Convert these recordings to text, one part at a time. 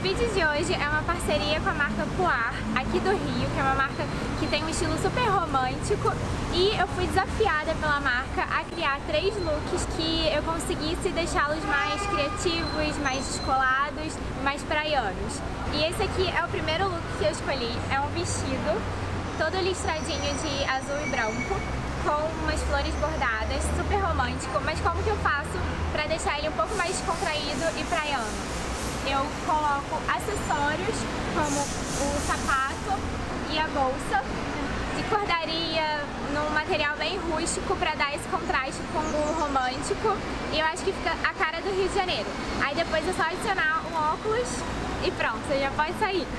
vídeo de hoje é uma parceria com a marca Puar, aqui do Rio, que é uma marca que tem um estilo super romântico, e eu fui desafiada pela marca a criar 3 looks que eu conseguisse deixá-los mais criativos, mais descolados, mais praianos. E esse aqui é o primeiro look que eu escolhi, é um vestido todo listradinho de azul e branco, com umas flores bordadas, super romântico, mas como que eu faço para deixar ele um pouco mais descontraído e praiano? Eu coloco acessórios como o sapato e a bolsa de cordaria num material bem rústico para dar esse contraste com o romântico, e eu acho que fica a cara do Rio de Janeiro. Aí depois é só adicionar um óculos e pronto, você já pode sair.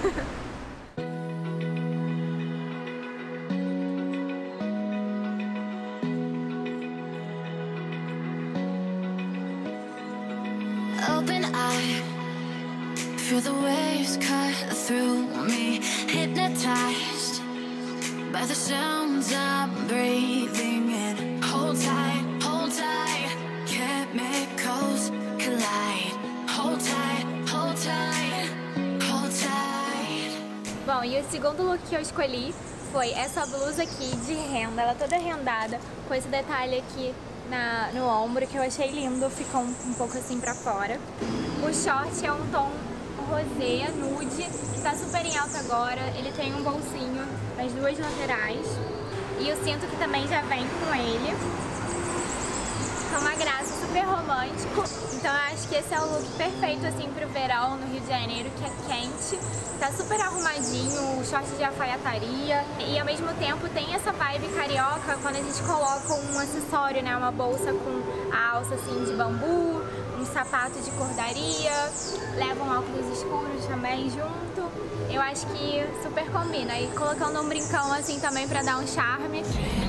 Open eye, feel the waves cut through me, hypnotized by the sounds I'm breathing in. Hold tight, chemicals collide. Hold tight, hold tight, hold tight. Bom, e o segundo look que eu escolhi foi essa blusa aqui de renda, ela toda rendada, com esse detalhe aqui no ombro, que eu achei lindo, ficou um pouco assim pra fora. O short é um tom rosé, nude, que tá super em alta agora. Ele tem um bolsinho nas duas laterais e o cinto que também já vem com ele. É uma graça, super romântico. Então eu acho que esse é o look perfeito assim pro verão no Rio de Janeiro, que é quente. Tá super arrumadinho, o short de alfaiataria e ao mesmo tempo tem essa vibe carioca quando a gente coloca um acessório, né? Uma bolsa com a alça assim de bambu, um sapato de cordaria, leva um óculos escuros também junto. Eu acho que super combina. E colocando um brincão assim também pra dar um charme.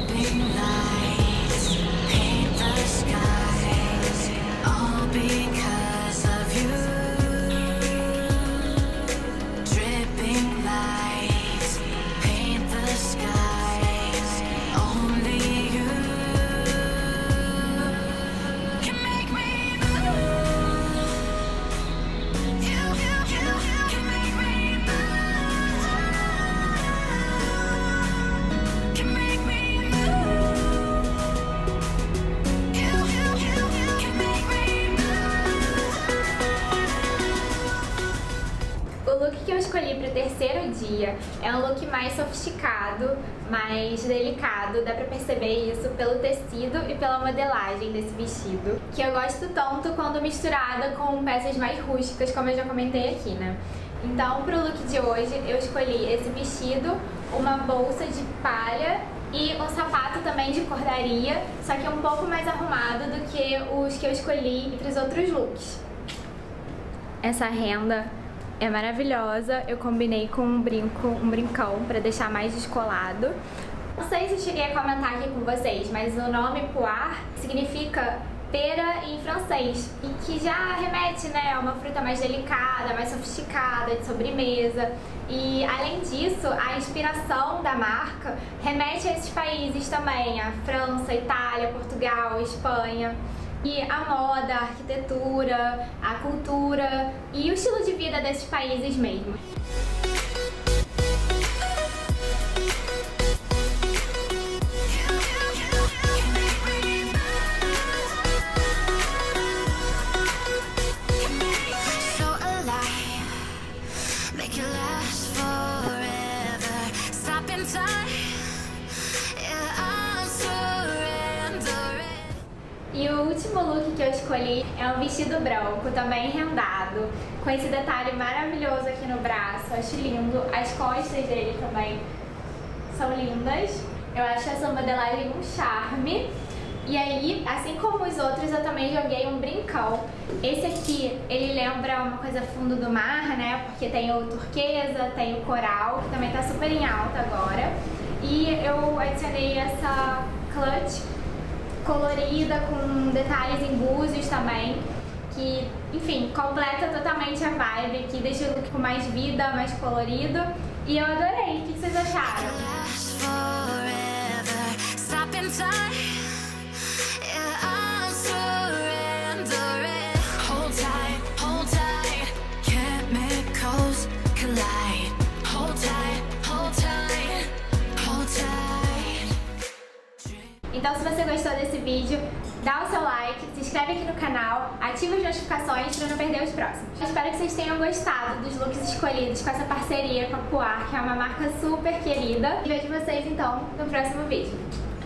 Because of you, dripping lights paint the skies. Only you can make me move. You can make me move. Can make me move. You can make me. O look que eu escolhi para o terceiro dia é um look mais sofisticado, mais delicado, dá pra perceber isso pelo tecido e pela modelagem desse vestido, que eu gosto tanto quando misturada com peças mais rústicas, como eu já comentei aqui, né? Então, pro look de hoje, eu escolhi esse vestido, uma bolsa de palha e um sapato também de cordaria, só que um pouco mais arrumado do que os que eu escolhi para os outros looks. Essa renda é maravilhosa, eu combinei com um brincão pra deixar mais descolado. Não sei se eu cheguei a comentar aqui com vocês, mas o nome Puar significa pera em francês, e que já remete, né, a uma fruta mais delicada, mais sofisticada, de sobremesa. E além disso, a inspiração da marca remete a esses países também, a França, Itália, Portugal, Espanha. E a moda, a arquitetura, a cultura e o estilo de vida desses países mesmo. E o último look que eu escolhi é um vestido branco, também rendado, com esse detalhe maravilhoso aqui no braço, acho lindo. As costas dele também são lindas. Eu acho essa modelagem um charme. E aí, assim como os outros, eu também joguei um brincão. Esse aqui, ele lembra uma coisa fundo do mar, né? Porque tem o turquesa, tem o coral, que também tá super em alta agora. E eu adicionei essa clutch colorida, com detalhes em búzios também, que, enfim, completa totalmente a vibe, que deixa o look com mais vida, mais colorido. E eu adorei. O que vocês acharam? Hold tight, can't make gostou desse vídeo, dá o seu like, se inscreve aqui no canal, ativa as notificações para não perder os próximos. Eu espero que vocês tenham gostado dos looks escolhidos com essa parceria com a Puar, que é uma marca super querida. E vejo vocês então no próximo vídeo.